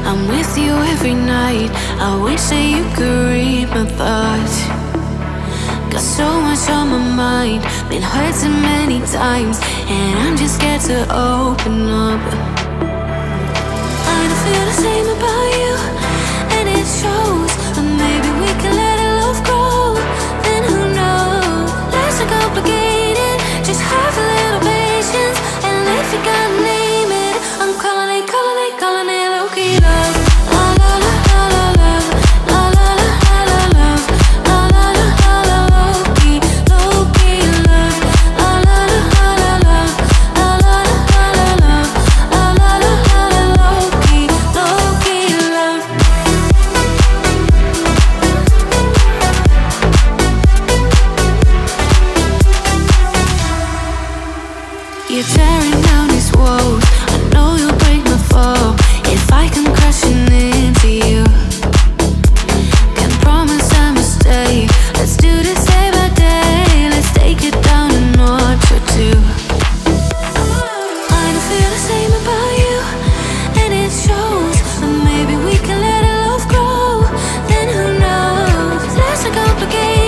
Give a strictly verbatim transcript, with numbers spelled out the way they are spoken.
I'm with you every night. I wish that you could read my thoughts. Got so much on my mind, been hurt so many times, and I'm just scared to open up. I don't feel the same about you, and it shows. But maybe we can let our love grow. Then who knows? Life's so complicated. Just have a little patience, and if you gotta name it, I'm calling it, calling it, calling it Lowkey love. La la la la la love. La la la la la love. La la la la la Lowkey, Lowkey love. La la la la la love. La la la la la love. La la la la la Lowkey, Lowkey love. You're tearing down these walls. I know you'll break my fall if I come crashing into you. Can't promise I must stay. Let's do this day by day. Let's take it down a notch or two. I don't feel the same about you, and it shows. But maybe we can let our love grow. Then who knows? Life's so complicated.